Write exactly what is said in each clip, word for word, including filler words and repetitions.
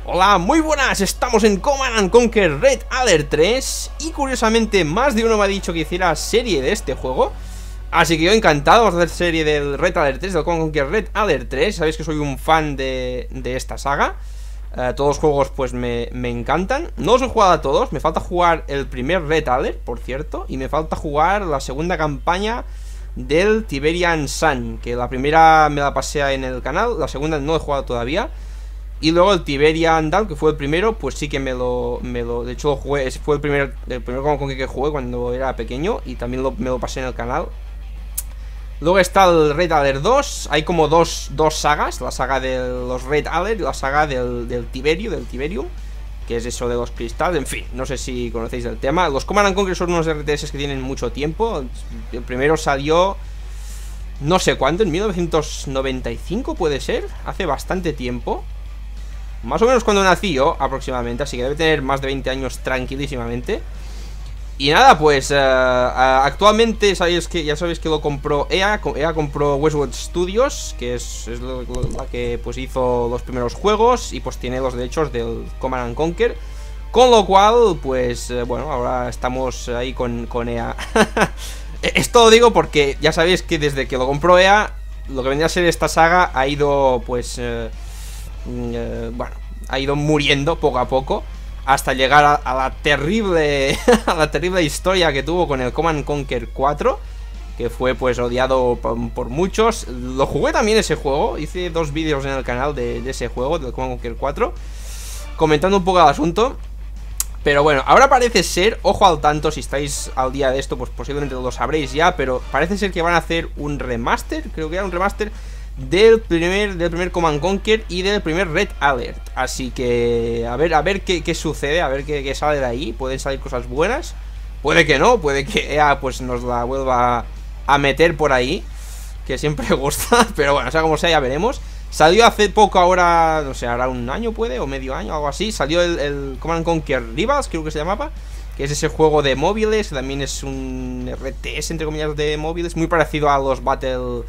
Hola, muy buenas, estamos en Command and Conquer Red Alert tres. Y curiosamente más de uno me ha dicho que hiciera serie de este juego. Así que yo encantado, vamos a hacer serie del Red Alert tres, del Command and Conquer Red Alert tres. Sabéis que soy un fan de, de esta saga. uh, Todos los juegos pues me, me encantan. No los he jugado a todos, me falta jugar el primer Red Alert, por cierto. Y me falta jugar la segunda campaña del Tiberian Sun, que la primera me la pasé en el canal, la segunda no he jugado todavía. Y luego el Tiberian Dawn, que fue el primero, pues sí que me lo... Me lo de hecho lo jugué, ese fue el primer el primer con que jugué cuando era pequeño. Y también lo, me lo pasé en el canal. Luego está el Red Alert dos. Hay como dos, dos sagas, la saga de los Red Alert y la saga del, del Tiberio, del Tiberium, que es eso de los cristales. En fin, no sé si conocéis el tema. Los Command and Conquer son unos R T S que tienen mucho tiempo. El primero salió... no sé cuánto, en mil novecientos noventa y cinco puede ser. Hace bastante tiempo. Más o menos cuando nací yo, aproximadamente. Así que debe tener más de veinte años tranquilísimamente. Y nada, pues uh, uh, actualmente sabéis que, ya sabéis que lo compró E A. E A compró Westwood Studios, que es, es lo, lo, la que pues hizo los primeros juegos. Y pues tiene los derechos del Command and Conquer. Con lo cual, pues uh, bueno, ahora estamos ahí con, con E A. Esto lo digo porque ya sabéis que desde que lo compró E A, lo que vendría a ser esta saga ha ido pues... Uh, Uh, bueno, ha ido muriendo poco a poco hasta llegar a, a la terrible a la terrible historia que tuvo con el Command and Conquer cuatro, que fue pues odiado por, por muchos. Lo jugué también ese juego, hice dos vídeos en el canal de, de ese juego, del Command and Conquer cuatro, comentando un poco el asunto. Pero bueno, ahora parece ser, ojo al tanto, si estáis al día de esto, pues posiblemente lo sabréis ya, pero parece ser que van a hacer un remaster, creo que era un remaster Del primer, del primer Command Conquer y del primer Red Alert. Así que a ver, a ver qué, qué sucede, a ver qué, qué sale de ahí. Pueden salir cosas buenas, puede que no, puede que E A pues nos la vuelva a meter por ahí, que siempre gusta. Pero bueno, o sea como sea, ya veremos. Salió hace poco ahora, no sé, ahora un año puede, o medio año, algo así. Salió el, el Command Conquer Rivals, creo que se llamaba, que es ese juego de móviles, que también es un R T S entre comillas de móviles, muy parecido a los Battle...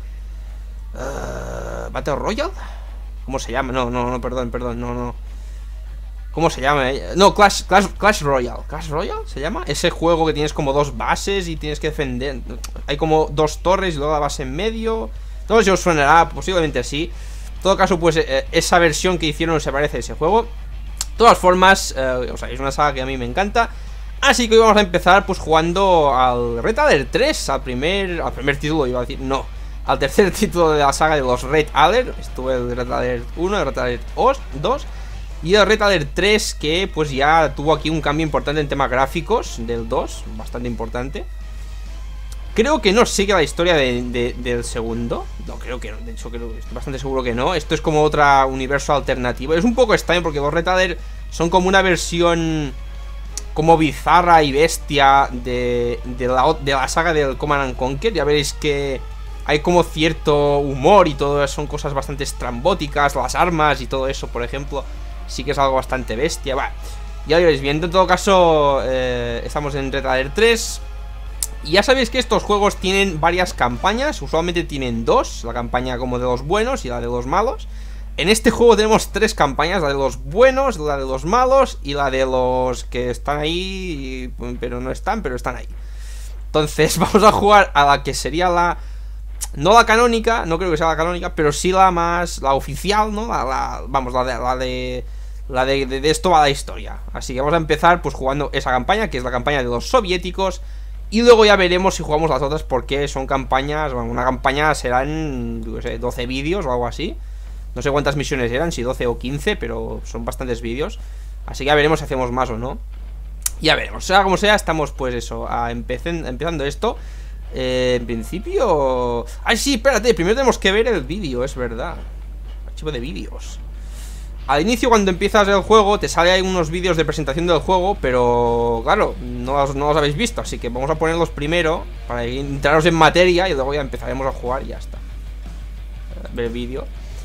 Uh, ¿Battle Royale? ¿Cómo se llama? No, no, no, perdón, perdón, no, no. ¿Cómo se llama? No, Clash, Clash, Clash Royale. ¿Clash Royale se llama? Ese juego que tienes como dos bases y tienes que defender. Hay como dos torres y luego la base en medio. Todo eso os sonará, posiblemente así. En todo caso, pues eh, esa versión que hicieron se parece a ese juego. De todas formas, eh, o sea, es una saga que a mí me encanta. Así que hoy vamos a empezar pues jugando al Red Alert tres, al primer, al primer título, iba a decir, no. Al tercer título de la saga de los Red Alert. Estuve el Red Alert uno, el Red Alert dos y el Red Alert tres, que pues ya tuvo aquí un cambio importante en temas gráficos del dos, bastante importante. Creo que no sigue la historia de, de, del segundo. No, creo que no, de hecho creo, estoy bastante seguro que no. Esto es como otro universo alternativo. Es un poco extraño porque los Red Alert son como una versión como bizarra y bestia de, de, la, de la saga del Command and Conquer. Ya veréis que hay como cierto humor y todo, son cosas bastante estrambóticas. Las armas y todo eso, por ejemplo, sí que es algo bastante bestia. Va, ya lo iréis viendo. En todo caso, eh, estamos en Red Alert tres. Y ya sabéis que estos juegos tienen varias campañas. Usualmente tienen dos, la campaña como de los buenos y la de los malos. En este juego tenemos tres campañas, la de los buenos, la de los malos y la de los que están ahí, pero no están, pero están ahí. Entonces vamos a jugar a la que sería la... no la canónica, no creo que sea la canónica, pero sí la más, la oficial, ¿no? La, la, vamos, la de, la de, la de, de, de esto va la historia. Así que vamos a empezar pues jugando esa campaña, que es la campaña de los soviéticos. Y luego ya veremos si jugamos las otras, porque son campañas, bueno, una campaña serán, yo qué sé, doce vídeos o algo así. No sé cuántas misiones eran, si doce o quince, pero son bastantes vídeos. Así que ya veremos si hacemos más o no. Ya veremos, sea como sea, estamos pues eso, a empecen, empezando esto. Eh, en principio... Ay, sí, espérate, primero tenemos que ver el vídeo, es verdad. Archivo de vídeos. Al inicio, cuando empiezas el juego, te sale ahí unos vídeos de presentación del juego, pero claro, no los, no los habéis visto. Así que vamos a ponerlos primero para entrarnos en materia y luego ya empezaremos a jugar y ya está. Ver el vídeo.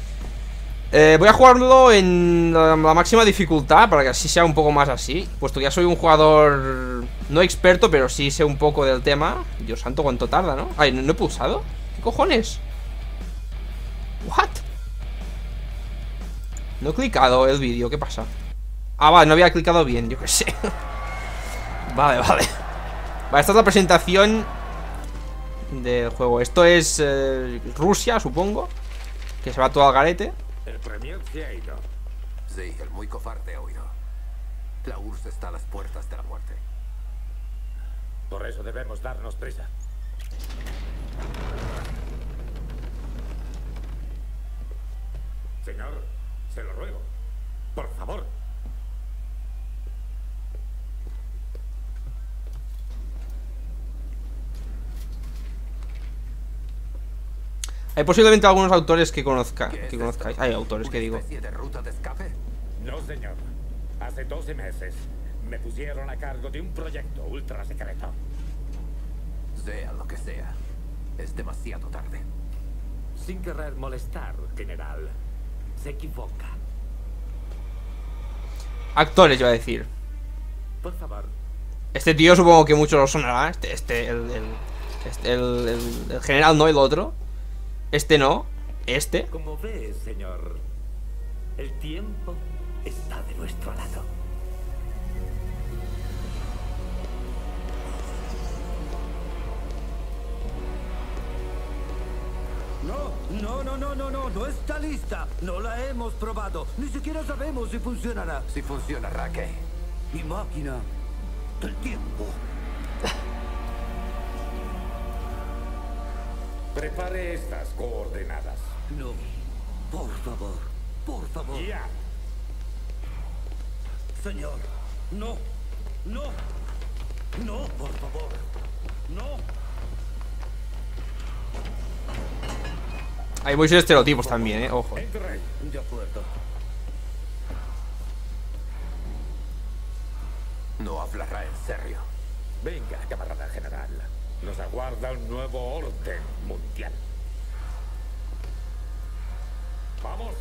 Eh, voy a jugarlo en la, la máxima dificultad, para que así sea un poco más así, puesto que ya soy un jugador no experto, pero sí sé un poco del tema. Dios santo, cuánto tarda, ¿no? Ay, ¿no, no he pulsado? ¿Qué cojones? ¿What? No he clicado el vídeo, ¿qué pasa? Ah, vale, no había clicado bien, yo qué sé. Vale, vale. Vale, esta es la presentación del juego. Esto es eh, Rusia, supongo. Que se va todo al garete. El Premier se ha ido. Sí, el muy cobarde ha huido. La U R S S está a las puertas de la muerte. Por eso debemos darnos prisa. Señor, se lo ruego. Por favor. Hay posiblemente algunos autores que conozca, ¿Qué es que conozcáis. esto? Hay autores que ¿Una digo. especie de ruta de escape? No, señor. Hace doce meses me pusieron a cargo de un proyecto ultra secreto. Sea lo que sea, es demasiado tarde. Sin querer molestar, general. Se equivoca. Actores, yo voy a decir. Por favor. Este tío supongo que mucho lo sonará. Este, este, el, el, este, el, el, el general no, el otro. Este no, este. Como ves, señor, el tiempo está de nuestro lado. No, no, no, no, no, no, no está lista. No la hemos probado. Ni siquiera sabemos si funcionará. Si funcionará, ¿qué? Mi máquina del tiempo. Prepare estas coordenadas. No, por favor, por favor. Ya. Señor, no, no, no, por favor, no. Hay muchos estereotipos también, eh, ojo. Entre. De acuerdo. No hablará en serio. Venga, camarada general. Nos aguarda un nuevo orden mundial. ¡Vamos!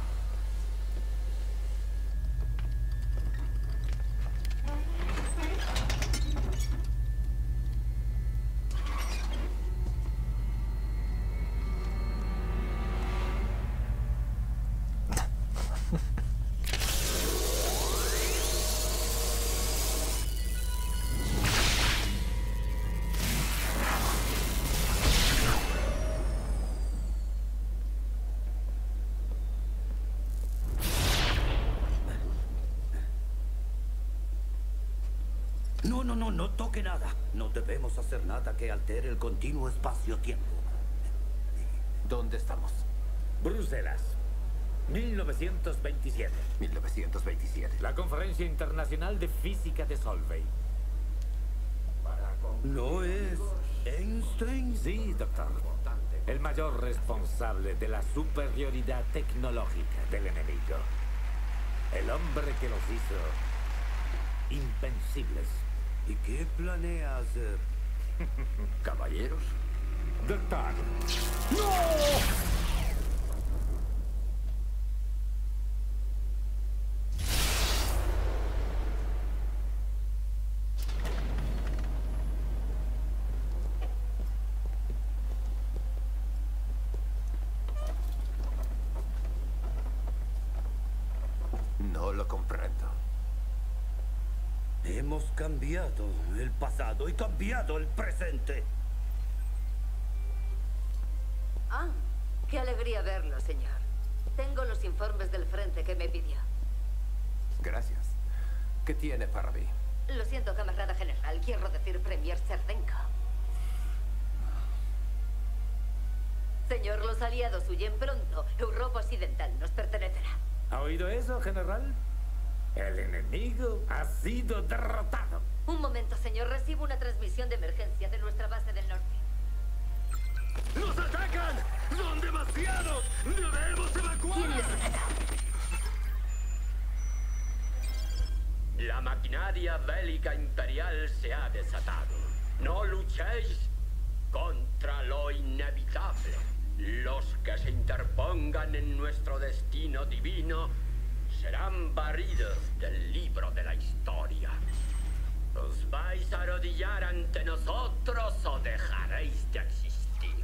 No, no, no, no toque nada. No debemos hacer nada que altere el continuo espacio-tiempo. ¿Dónde estamos? Bruselas, mil novecientos veintisiete. mil novecientos veintisiete. La Conferencia Internacional de Física de Solvay. ¿No es Einstein? Sí, doctor. El mayor responsable de la superioridad tecnológica del enemigo. El hombre que los hizo invencibles. ¿Y qué planea hacer? ¿Caballeros? Doctor. No lo comprendo. Hemos cambiado el pasado y cambiado el presente. Ah, qué alegría verlo, señor. Tengo los informes del frente que me pidió. Gracias. ¿Qué tiene para mí? Lo siento, camarada general. Quiero decir Premier Cerdenko. Señor, los aliados huyen pronto. Europa Occidental nos pertenecerá. ¿Ha oído eso, general? El enemigo ha sido derrotado. Un momento, señor. Recibo una transmisión de emergencia de nuestra base del norte. ¡Nos atacan! ¡Son demasiados! ¡Debemos evacuar! ¿Quién les ataca? La maquinaria bélica imperial se ha desatado. No luchéis contra lo inevitable. Los que se interpongan en nuestro destino divino serán barridos del libro de la historia. ¿Os vais a arrodillar ante nosotros o dejaréis de existir?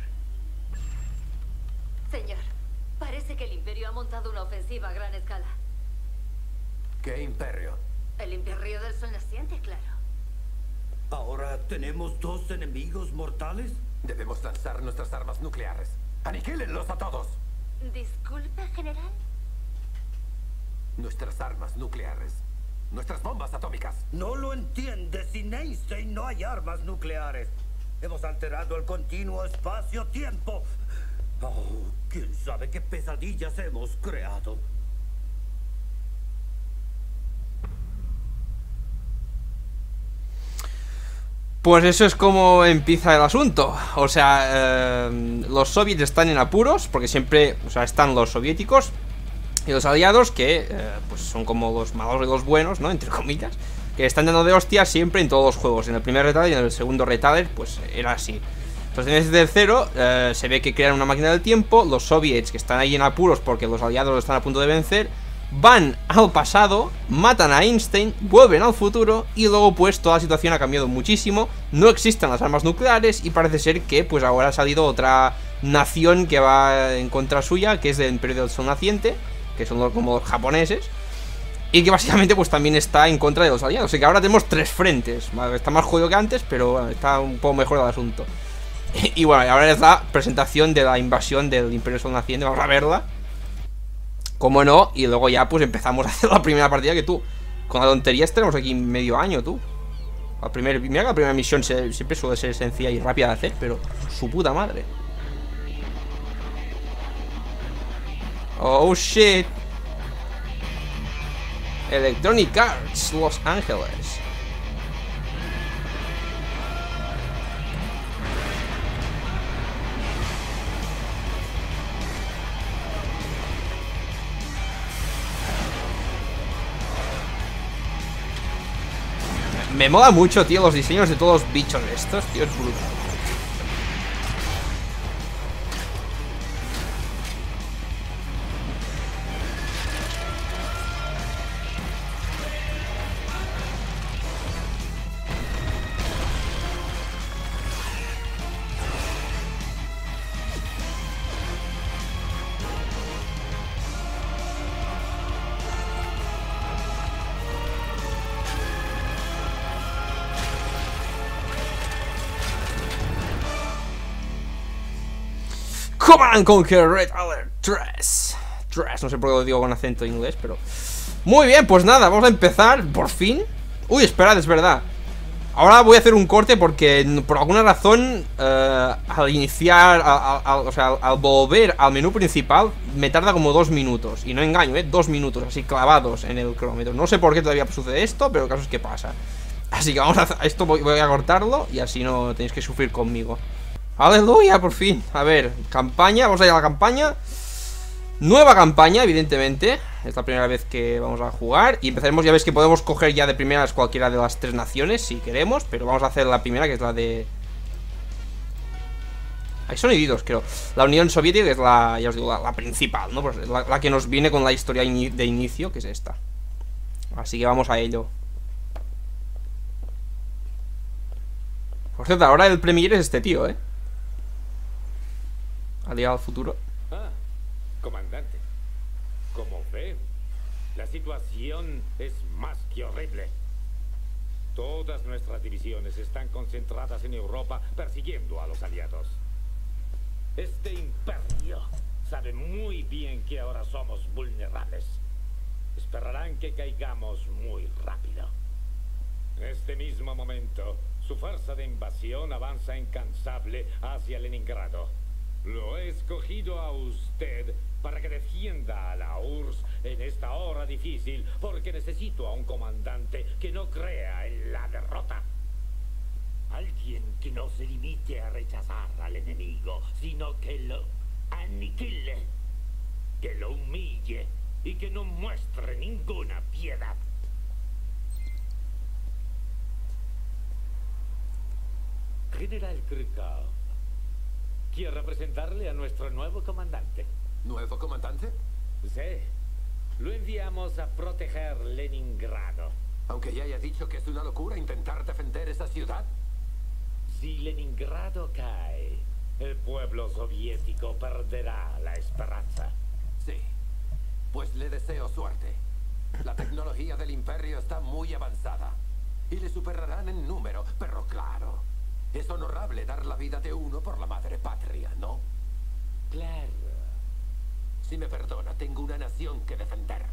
Señor, parece que el Imperio ha montado una ofensiva a gran escala. ¿Qué imperio? El Imperio del Sol Naciente, claro. ¿Ahora tenemos dos enemigos mortales? Debemos lanzar nuestras armas nucleares. ¡Aniquílenlos a todos! Disculpe, general. Nuestras armas nucleares. Nuestras bombas atómicas. No lo entiendes. Sin Einstein no hay armas nucleares. Hemos alterado el continuo espacio-tiempo. Oh, quién sabe qué pesadillas hemos creado. Pues eso es como empieza el asunto. O sea, eh, los soviets están en apuros, porque siempre, o sea, están los soviéticos y los aliados, que eh, pues son como los malos y los buenos, ¿no? Entre comillas, que están dando de hostias siempre en todos los juegos. En el primer Red Alert y en el segundo Red Alert, pues era así. Entonces desde el cero eh, se ve que crean una máquina del tiempo. Los soviets, que están ahí en apuros porque los aliados están a punto de vencer, van al pasado, matan a Einstein, vuelven al futuro y luego pues toda la situación ha cambiado muchísimo. No existen las armas nucleares y parece ser que pues ahora ha salido otra nación que va en contra suya, que es del Imperio del Sol Naciente, que son los, como los japoneses, y que básicamente pues también está en contra de los aliados. Así que ahora tenemos tres frentes. Está más jodido que antes, pero bueno, está un poco mejor el asunto. Y bueno, ahora es la presentación de la invasión del Imperio del Sol Naciente. Vamos a verla, como no, y luego ya pues empezamos a hacer la primera partida. Que tú, con la tontería tenemos aquí medio año, tú. La primera, mira que la primera misión se, siempre suele ser sencilla y rápida de hacer, pero su puta madre. Oh shit. Electronic Arts Los Ángeles. Me mola mucho, tío, los diseños de todos los bichos estos, tío, es brutal. Command and Conquer Red Alert tres. tres, no sé por qué lo digo con acento inglés, pero... Muy bien, pues nada, vamos a empezar, por fin. Uy, esperad, es verdad. Ahora voy a hacer un corte porque por alguna razón eh, al iniciar, al, al, o sea, al, al volver al menú principal me tarda como dos minutos. Y no engaño, eh, dos minutos así clavados en el cronómetro. No sé por qué todavía sucede esto, pero el caso es que pasa. Así que vamos a hacer, esto voy, voy a cortarlo y así no tenéis que sufrir conmigo. Aleluya, por fin. A ver, campaña, vamos a ir a la campaña. Nueva campaña, evidentemente. Es la primera vez que vamos a jugar. Y empezaremos, ya ves que podemos coger ya de primeras cualquiera de las tres naciones si queremos. Pero vamos a hacer la primera, que es la de... Hay sonidos, creo. La Unión Soviética, que es la, ya os digo, la, la principal, ¿no? Pues la, la que nos viene con la historia in de inicio, que es esta. Así que vamos a ello. Por cierto, ahora el premier es este tío, ¿eh? Aliado al futuro. Ah, comandante. Como ve, la situación es más que horrible. Todas nuestras divisiones están concentradas en Europa persiguiendo a los aliados. Este imperio sabe muy bien que ahora somos vulnerables. Esperarán que caigamos muy rápido. En este mismo momento, su fuerza de invasión avanza incansable hacia Leningrado. Lo he escogido a usted para que defienda a la U R S S en esta hora difícil, porque necesito a un comandante que no crea en la derrota. Alguien que no se limite a rechazar al enemigo, sino que lo aniquile, que lo humille y que no muestre ninguna piedad. General Krykov, quiero presentarle a nuestro nuevo comandante. ¿Nuevo comandante? Sí, lo enviamos a proteger Leningrado. Aunque ya haya dicho que es una locura intentar defender esa ciudad. Si Leningrado cae, el pueblo soviético perderá la esperanza. Sí, pues le deseo suerte. La tecnología del Imperio está muy avanzada. Y le superarán en número, pero claro, es honorable dar la vida de uno por la madre patria, ¿no? Claro. Si me perdona, tengo una nación que defender.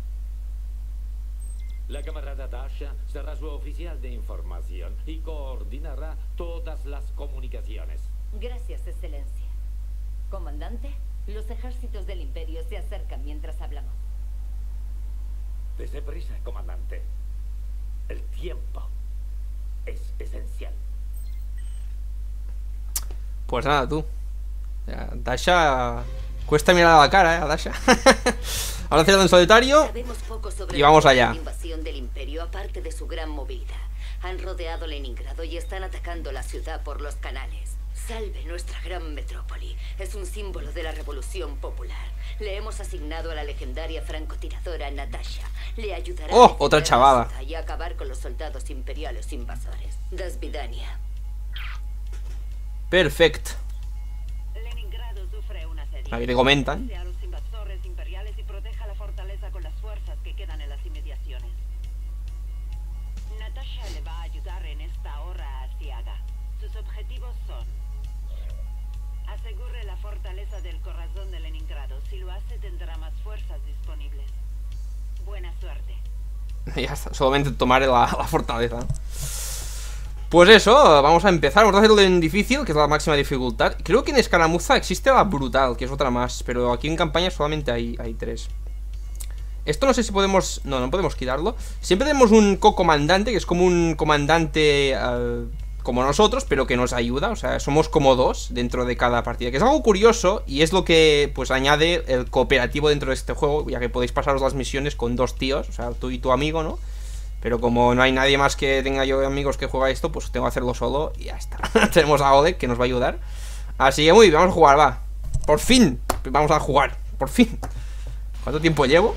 La camarada Dasha será su oficial de información y coordinará todas las comunicaciones. Gracias, Excelencia. Comandante, los ejércitos del Imperio se acercan mientras hablamos. Dese prisa, comandante. El tiempo es esencial. Pues nada, tú. Ya, Dasha... Cuesta mirar a la cara, eh, a Dasha. Ahora cerrado en solitario. Sabemos poco sobre Y vamos la allá. invasión del Imperio, aparte de su gran movilidad. Han rodeado Leningrado y están atacando la ciudad por los canales. Salve nuestra gran metrópoli. Es un símbolo de la revolución popular. Le hemos asignado a la legendaria francotiradora Natasha. Le ayudará Oh, a defender otra la chavada. ciudad y a acabar con los soldados imperiales invasores. Dasvidania. Perfecto. Leningrado sufre un asedio. Aquí te comentan. A los invasores imperiales y proteja la fortaleza con las fuerzas que quedan en las inmediaciones. Natasha le va a ayudar en esta hora a Asiaga. Sus objetivos son: asegure la fortaleza del corazón de Leningrado. Si lo hace, tendrá más fuerzas disponibles. Buena suerte. Ya está, solamente tomar la, la fortaleza. Pues eso, vamos a empezar. Vamos a hacerlo en difícil, que es la máxima dificultad. Creo que en escaramuza existe la brutal, que es otra más, pero aquí en campaña solamente hay, hay tres. Esto no sé si podemos... No, no podemos quitarlo. Siempre tenemos un co-comandante, que es como un comandante uh, como nosotros, pero que nos ayuda. O sea, somos como dos dentro de cada partida, que es algo curioso y es lo que pues añade el cooperativo dentro de este juego, ya que podéis pasaros las misiones con dos tíos, o sea, tú y tu amigo, ¿no? Pero como no hay nadie más que tenga yo amigos que juega esto, pues tengo que hacerlo solo y ya está. Tenemos a Oleg que nos va a ayudar. Así que muy bien, vamos a jugar, va. Por fin, vamos a jugar, por fin. ¿Cuánto tiempo llevo?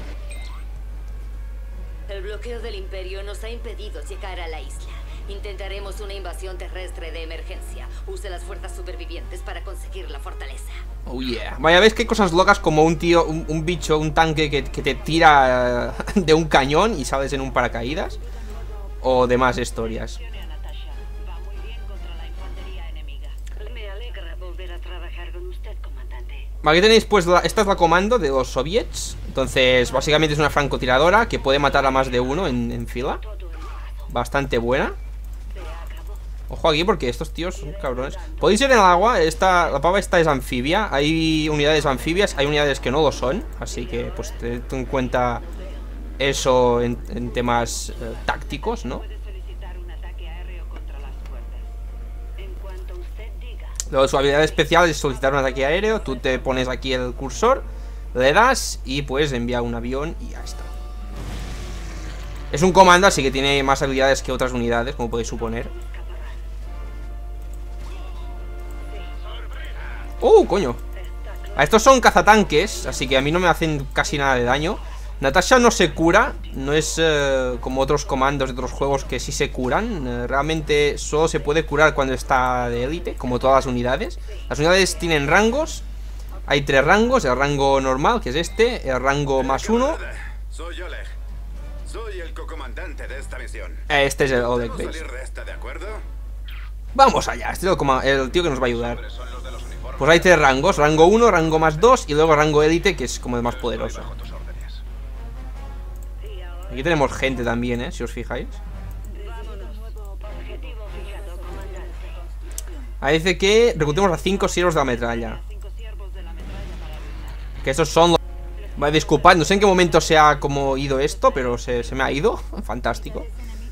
El bloqueo del Imperio nos ha impedido llegar a la isla. Intentaremos una invasión terrestre de emergencia. Use las fuerzas supervivientes para conseguir la fortaleza. Oh yeah. Vaya, ves que cosas locas como un tío, un, un bicho, un tanque que, que te tira uh, de un cañón y sales en un paracaídas. O demás historias. A Natasha. Va muy bien contra la infantería enemiga. Me alegra volver a trabajar con usted, comandante. Aquí tenéis pues, la, esta es la comando de los soviets. Entonces, básicamente es una francotiradora que puede matar a más de uno en, en fila. Bastante buena. Ojo aquí porque estos tíos son cabrones. Podéis ir en el agua, esta, la pava esta es anfibia. Hay unidades anfibias, hay unidades que no lo son. Así que pues tened en cuenta eso en, en temas eh, tácticos, ¿no? Luego su habilidad especial es solicitar un ataque aéreo. Tú te pones aquí el cursor, le das y pues envía un avión y ya está. Es un comando, así que tiene más habilidades que otras unidades, como podéis suponer. ¡Uh, coño! A estos son cazatanques, así que a mí no me hacen casi nada de daño. Natasha no se cura, no es eh, como otros comandos de otros juegos que sí se curan. eh, Realmente solo se puede curar cuando está de élite, como todas las unidades. Las unidades tienen rangos. Hay tres rangos, el rango normal, que es este, el rango más uno. Soy Oleg. Soy el co-comandante de esta misión. Este es el Oleg, ¿Podemos ¿veis? salir de esta, de acuerdo? Vamos allá, este es el, coma- el tío que nos va a ayudar. Pues hay tres rangos, rango uno, rango más dos y luego rango élite, que es como el más poderoso. Aquí tenemos gente también, ¿eh? Si os fijáis. Ahí dice que reclutemos a cinco siervos de la metralla. Que esos son los... Vale, disculpad, no sé en qué momento se ha como ido esto, pero se, se me ha ido. Fantástico.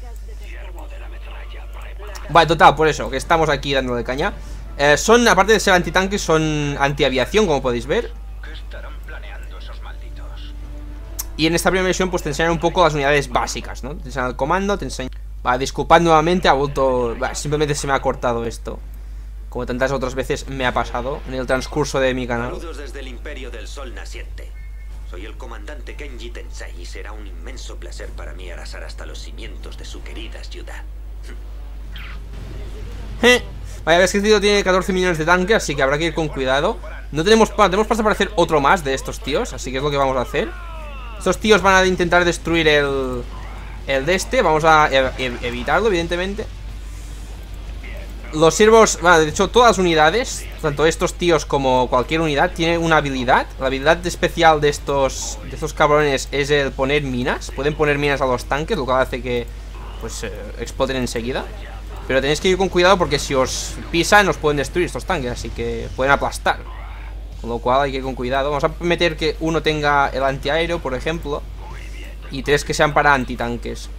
Vale, total, por eso, que estamos aquí dándole caña. Eh, son, aparte de ser antitanques, son antiaviación, como podéis ver. ¿Qué estarán planeando esos malditos? Y en esta primera misión pues te enseñan un poco las unidades básicas, ¿no? Te enseñan el comando, te enseñan... Vale, disculpad nuevamente, ha vuelto... Vale, simplemente se me ha cortado esto. Como tantas otras veces me ha pasado en el transcurso de mi canal. Saludos desde el Imperio del Sol Naciente. Soy el comandante Kenji Tensei y será un inmenso placer para mí arrasar hasta los cimientos de su querida ciudad. Eh, Vaya, ves que este tío tiene catorce millones de tanque, así que habrá que ir con cuidado. No tenemos, tenemos pasta para hacer otro más de estos tíos, así que es lo que vamos a hacer. Estos tíos van a intentar destruir el... El de este. Vamos a ev ev evitarlo, evidentemente. Los siervos, bueno, de hecho todas las unidades, tanto estos tíos como cualquier unidad, tiene una habilidad. La habilidad especial de estos de estos cabrones es el poner minas. Pueden poner minas a los tanques, lo que hace que pues eh, exploten enseguida. Pero tenéis que ir con cuidado porque si os pisan os pueden destruir estos tanques, así que pueden aplastar. Con lo cual hay que ir con cuidado. Vamos a meter que uno tenga el antiaéreo, por ejemplo, y tres que sean para antitanques.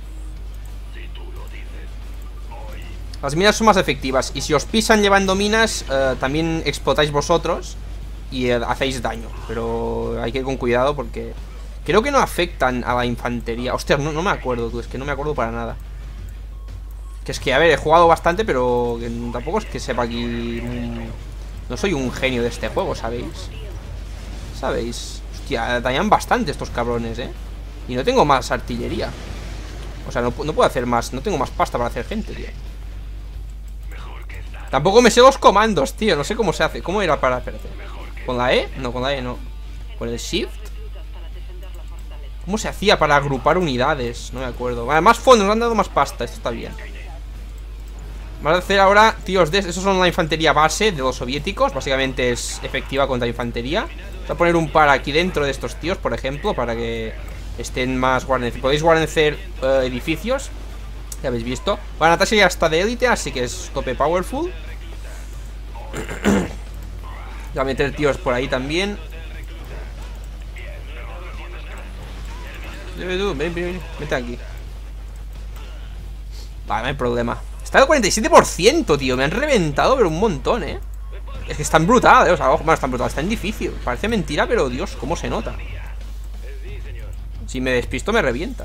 Las minas son más efectivas. Y si os pisan llevando minas, eh, también explotáis vosotros y eh, hacéis daño. Pero hay que ir con cuidado porque creo que no afectan a la infantería. Hostia, no, no me acuerdo, tú. Es que no me acuerdo para nada. Que es que, a ver, he jugado bastante, pero que tampoco es que sepa aquí... No soy un genio de este juego, ¿sabéis? ¿Sabéis? Hostia, dañan bastante estos cabrones, ¿eh? Y no tengo más artillería. O sea, no, no puedo hacer más. No tengo más pasta para hacer gente, tío. Tampoco me sé los comandos, tío. No sé cómo se hace. ¿Cómo era para...? Espérate. ¿Con la E? No, con la E no. ¿Con el Shift? ¿Cómo se hacía para agrupar unidades? No me acuerdo. Vale, más fondos, nos han dado más pasta. Esto está bien. Vamos a hacer ahora, tíos, de... Esos son la infantería base de los soviéticos. Básicamente es efectiva contra infantería. Voy a poner un par aquí dentro de estos tíos, por ejemplo, para que estén más guarnecidos. Podéis guarnecer uh, edificios. Ya habéis visto. Bueno, Natasha ya está de élite, así que es tope powerful. Voy a meter tíos por ahí también. Ven, ven, ven, vete aquí. Vale, no hay problema. Está al cuarenta y siete por ciento, tío. Me han reventado, pero un montón, ¿eh? Es que están brutal, ¿eh? O sea, bueno, están brutal, están difícil. Parece mentira, pero Dios, cómo se nota. Si me despisto me revientan.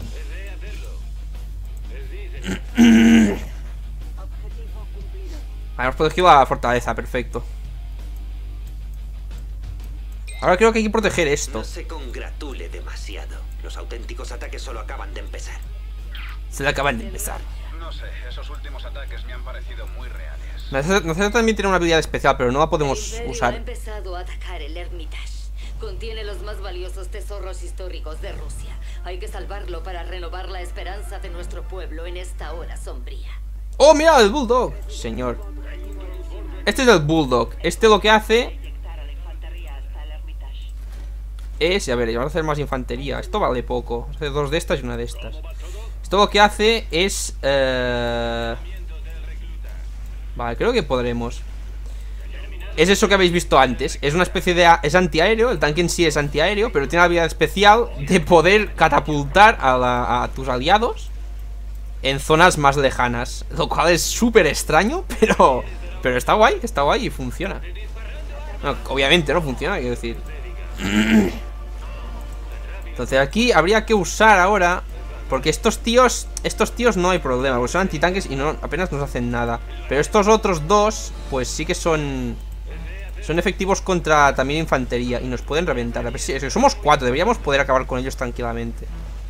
Hemos protegido la fortaleza, perfecto. Ahora creo que hay que proteger esto. No se congratule demasiado. Los auténticos ataques solo acaban de empezar. Se le acaban de empezar. No sé, esos últimos ataques me han parecido muy reales. Nosotros también tiene una habilidad especial, pero no la podemos el usar. ha empezado a atacar el Hermitage. Contiene los más valiosos tesoros históricos de Rusia. Hay que salvarlo para renovar la esperanza de nuestro pueblo en esta hora sombría. ¡Oh, mira, el Bulldog! Señor. Este es el Bulldog. Este lo que hace es... A ver, vamos a hacer más infantería. Esto vale poco. Vamos a hacer dos de estas y una de estas. Esto lo que hace es... Uh... Vale, creo que podremos. Es eso que habéis visto antes. Es una especie de... Es antiaéreo. El tanque en sí es antiaéreo, pero tiene la habilidad especial de poder catapultar a, la, a tus aliados en zonas más lejanas. Lo cual es súper extraño, pero... Pero está guay, está guay y funciona. No, obviamente no funciona, quiero decir. Entonces aquí habría que usar ahora... Porque estos tíos, estos tíos no hay problema, porque son antitanques y no, apenas nos hacen nada. Pero estos otros dos, pues sí que son... Son efectivos contra también infantería y nos pueden reventar. A ver si, somos cuatro, deberíamos poder acabar con ellos tranquilamente.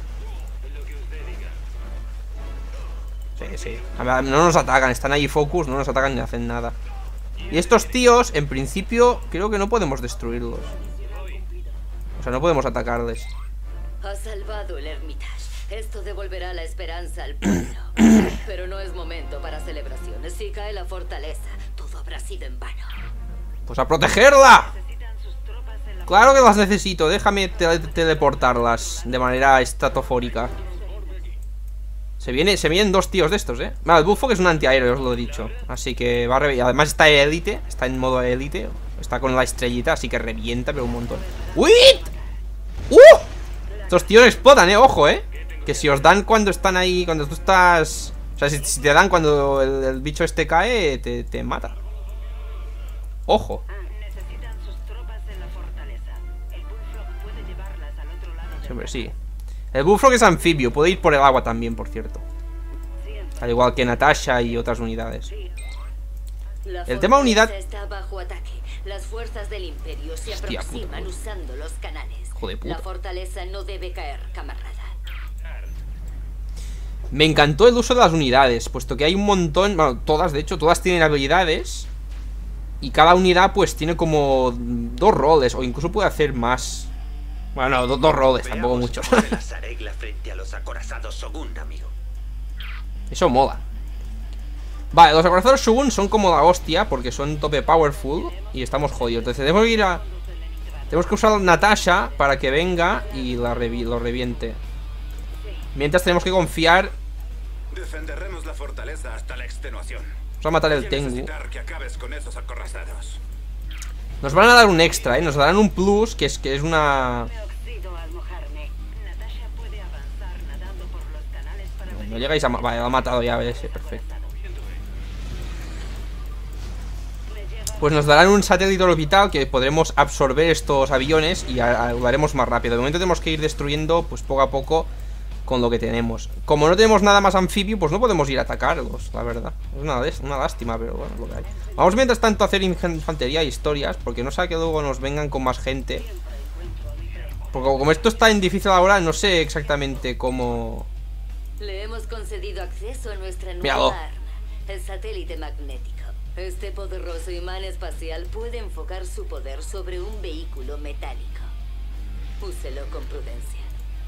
Sí, sí. A ver, no nos atacan, están ahí focus, no nos atacan ni hacen nada. Y estos tíos, en principio, creo que no podemos destruirlos. O sea, no podemos atacarles. Ha salvado el Hermitage. Esto devolverá la esperanza al pueblo. Pero no es momento para celebraciones. Si cae la fortaleza, todo habrá sido en vano. Pues a protegerla. Claro que las necesito. Déjame te teleportarlas de manera estratosférica. Se viene, se vienen dos tíos de estos, eh. Vale, el Bullfrog es un antiaéreo, os lo he dicho. Así que va a reventar. Además está en élite. Está en modo élite. Está con la estrellita, así que revienta, pero un montón. ¡Uy! ¡Uh! Estos tíos explotan, eh, ojo, eh. Que si os dan cuando están ahí, cuando tú estás... O sea, si, si te dan cuando el, el bicho este cae, te, te mata. Ojo. Siempre sí. El Bullfrog es anfibio, puede ir por el agua también, por cierto. Al igual que Natasha y otras unidades. El tema unidad... Está bajo ataque. Las fuerzas del Imperio se Hostia, aproximan puto. usando los canales. Hijo de puta. La fortaleza no debe caer, camarada. Me encantó el uso de las unidades, puesto que hay un montón, bueno, todas, de hecho, todas tienen habilidades. Y cada unidad, pues, tiene como dos roles, o incluso puede hacer más. Bueno, do, dos roles, tampoco muchos. Las arregla frente a los acorazados Shogun, amigo. Eso mola. Vale, los acorazados Shogun son como la hostia, porque son tope powerful y estamos jodidos. Entonces tenemos que ir a... Tenemos que usar a Natasha para que venga y la revi lo reviente. Mientras tenemos que confiar. Defenderemos la fortaleza hasta la extenuación. Vamos a matar el Tengu. Que acabes con esos acorazados. Nos van a dar un extra, ¿eh? Nos darán un plus, que es que es una... No llegáis a... Vale, lo ha matado ya, ¿ves? Perfecto. Pues nos darán un satélite orbital que podremos absorber estos aviones y lo haremos más rápido. De momento tenemos que ir destruyendo, pues poco a poco, con lo que tenemos. Como no tenemos nada más anfibio, pues no podemos ir a atacarlos, la verdad. Es una, una lástima, pero bueno, es lo que hay. Vamos mientras tanto a hacer infantería e historias, porque no sea que luego nos vengan con más gente. Porque como esto está en difícil ahora, no sé exactamente cómo... Le hemos concedido acceso a nuestra nueva Míralo. arma, el satélite magnético. Este poderoso imán espacial puede enfocar su poder sobre un vehículo metálico. Úselo con prudencia.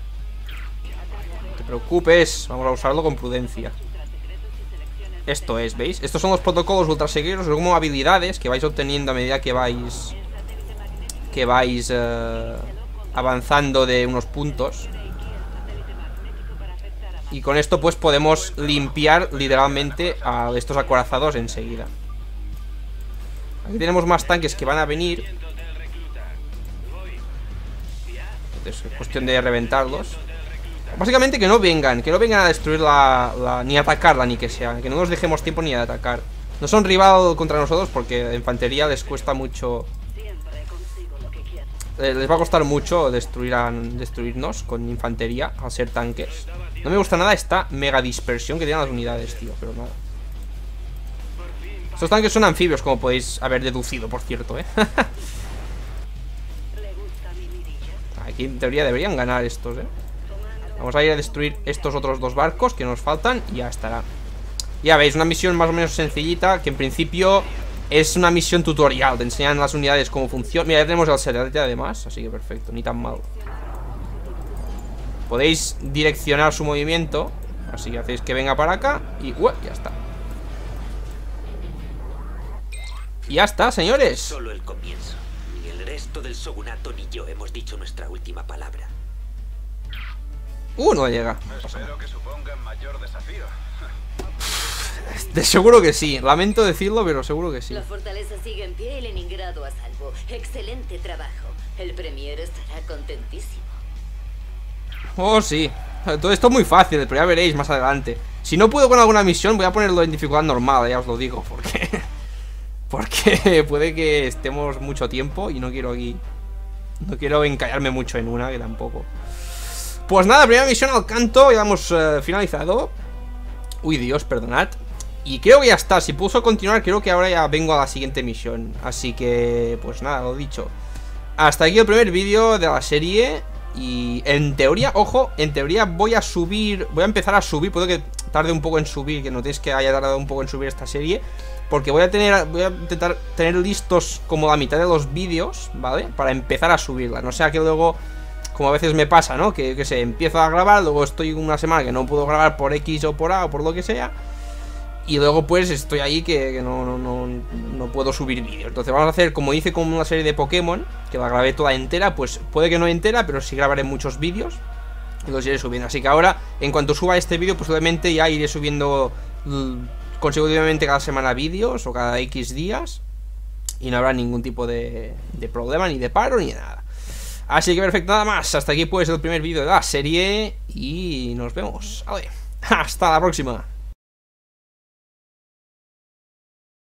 No te preocupes, vamos a usarlo con prudencia. Esto es, ¿veis? Estos son los protocolos ultra secretos, son como habilidades que vais obteniendo a medida que vais... Que vais eh, avanzando de unos puntos. Y con esto pues podemos limpiar literalmente a estos acorazados enseguida. Aquí tenemos más tanques que van a venir. Entonces es cuestión de reventarlos. Básicamente que no vengan, que no vengan a destruir la, la... ni a atacarla ni que sea. Que no nos dejemos tiempo ni a atacar. No son rival contra nosotros porque de infantería les cuesta mucho... Les va a costar mucho destruir a, destruirnos con infantería al ser tanques. No me gusta nada esta mega dispersión que tienen las unidades, tío, pero nada. Estos tanques son anfibios, como podéis haber deducido, por cierto, ¿eh? Aquí en teoría deberían ganar estos, ¿eh? Vamos a ir a destruir estos otros dos barcos que nos faltan y ya estará. Ya veis, una misión más o menos sencillita, que en principio es una misión tutorial. Te enseñan las unidades cómo funciona. Mira, ya tenemos el satélite además, así que perfecto, ni tan mal. Podéis direccionar su movimiento, así que hacéis que venga para acá y ¡uh! Ya está. Y ya está, señores. Solo el comienzo. Ni el resto del shogunato ni yo hemos dicho nuestra última palabra. Uh, no llega. Espero que supongan mayor desafío. De seguro que sí. Lamento decirlo, pero seguro que sí. La fortaleza sigue en pie y Leningrado a salvo. Excelente trabajo. El premier estará contentísimo. Oh, sí. Todo esto es muy fácil, pero ya veréis más adelante. Si no puedo con alguna misión, voy a ponerlo en dificultad normal, ya os lo digo, porque... Porque puede que estemos mucho tiempo y no quiero aquí... No quiero encallarme mucho en una, que tampoco. Pues nada, primera misión al canto, ya hemos uh, finalizado. Uy, Dios, perdonad. Y creo que ya está, si pulso continuar, creo que ahora ya vengo a la siguiente misión. Así que, pues nada, lo dicho. Hasta aquí el primer vídeo de la serie. Y en teoría, ojo, en teoría voy a subir, voy a empezar a subir, puede que tarde un poco en subir, que notéis que haya tardado un poco en subir esta serie. Porque voy a tener, voy a intentar tener listos como la mitad de los vídeos, ¿vale? Para empezar a subirla, no sea que luego, como a veces me pasa, ¿no? Que, que se empiezo a grabar, luego estoy una semana que no puedo grabar por X o por A o por lo que sea. Y luego pues estoy ahí que, que no, no, no, no puedo subir vídeos. Entonces vamos a hacer como hice con una serie de Pokémon, que la grabé toda entera. Pues puede que no entera, pero sí grabaré muchos vídeos y los iré subiendo. Así que ahora, en cuanto suba este vídeo, posiblemente ya iré subiendo consecutivamente cada semana vídeos o cada X días. Y no habrá ningún tipo de, de problema, ni de paro, ni de nada. Así que perfecto, nada más. Hasta aquí pues el primer vídeo de la serie. Y nos vemos. Vale. Hasta la próxima.